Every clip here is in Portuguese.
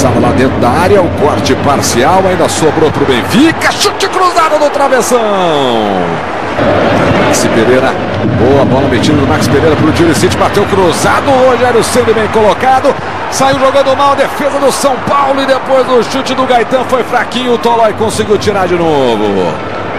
estava lá dentro da área, o corte parcial ainda sobrou para o Benfica, chute cruzado no travessão. Maxi Pereira, boa bola metida do Maxi Pereira para o Juricic, bateu cruzado, o Rogério Ceni bem colocado, saiu jogando mal a defesa do São Paulo e depois o chute do Gaetan foi fraquinho, o Tolói conseguiu tirar de novo.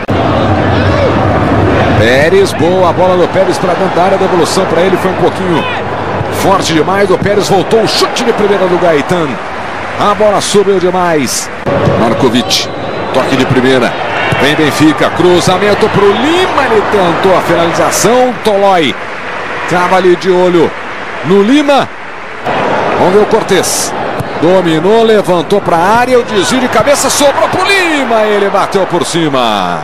Pérez, boa bola do Pérez para dentro da área, a devolução para ele foi um pouquinho forte demais, o Pérez voltou, o chute de primeira do Gaetan, a bola subiu demais. Markovic, toque de primeira, vem Benfica, cruzamento para o Lima, ele tentou a finalização, Tolói estava ali de olho no Lima, vamos ver o Cortez, dominou, levantou para a área, o desvio de cabeça sobrou para o Lima, ele bateu por cima.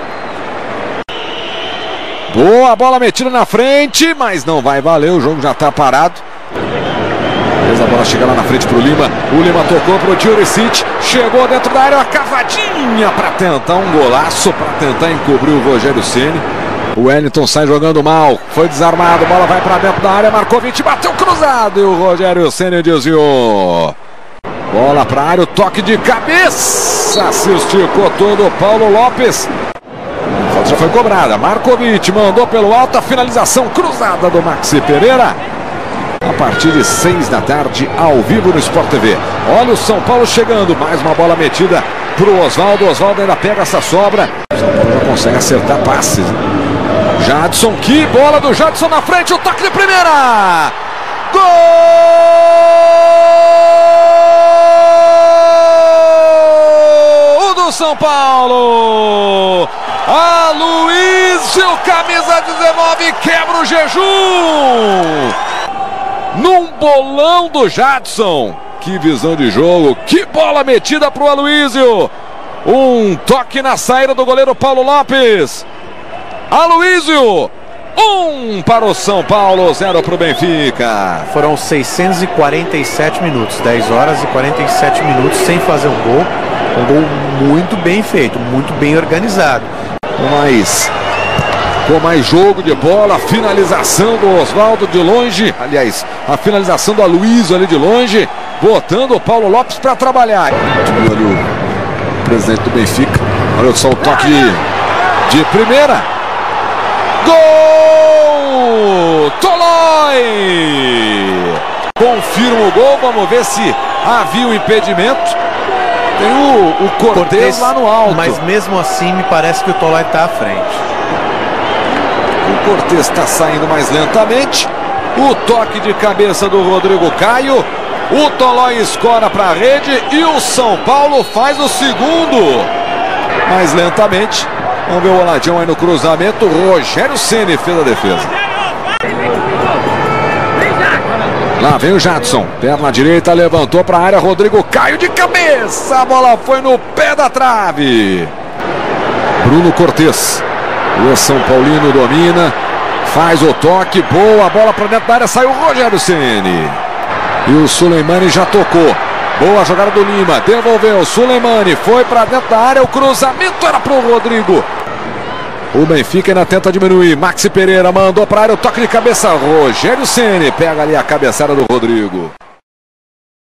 Boa bola metida na frente, mas não vai valer, o jogo já está parado. Fez a bola chegar lá na frente para o Lima tocou para o Juricic, chegou dentro da área, uma cavadinha para tentar um golaço, para tentar encobrir o Rogério Ceni. O Wellington sai jogando mal, foi desarmado, bola vai para dentro da área, Markovic bateu cruzado e o Rogério Ceni desviou. Bola para a área, o toque de cabeça, se esticou todo o Paulo Lopes. Já foi cobrada, Markovic mandou pelo alto, a finalização cruzada do Maxi Pereira. A partir de 6 da tarde, ao vivo no Sport TV. Olha o São Paulo chegando, mais uma bola metida para o Oswaldo, Oswaldo ainda pega essa sobra. O São Paulo já consegue acertar passes. Jadson, que bola do Jadson na frente, o toque de primeira! Gol do São Paulo! Aloísio, camisa 19, quebra o jejum! Num bolão do Jadson. Que visão de jogo, que bola metida para o Aloísio. Um toque na saída do goleiro Paulo Lopes. Aloísio, 1 para o São Paulo, 0 para o Benfica. Foram 647 minutos, 10 horas e 47 minutos sem fazer um gol. Um gol muito bem feito, muito bem organizado. Com mais jogo de bola, a finalização do Oswaldo de longe, aliás, a finalização do Aloísio ali de longe, botando o Paulo Lopes para trabalhar. Olha o presidente do Benfica, olha só o toque de primeira. Gol! Tolói! Confirma o gol, vamos ver se havia o impedimento. Tem o Cortez lá no alto. Mas mesmo assim me parece que o Tolói está à frente. O Cortez está saindo mais lentamente. O toque de cabeça do Rodrigo Caio. O Tolói escora para a rede e o São Paulo faz o segundo. Mais lentamente. Vamos ver o Oladinho aí no cruzamento. Rogério Ceni fez a defesa. Lá vem o Jadson, perna direita, levantou para a área, Rodrigo Caio de cabeça, a bola foi no pé da trave. Bruno Cortez, o São Paulino domina, faz o toque, boa bola para dentro da área, saiu o Rogério Ceni. E o Suleimani já tocou, boa jogada do Lima, devolveu, Suleimani foi para dentro da área, o cruzamento era para o Rodrigo. O Benfica ainda tenta diminuir. Maxi Pereira mandou para a área, o toque de cabeça. Rogério Ceni pega ali a cabeçada do Rodrigo.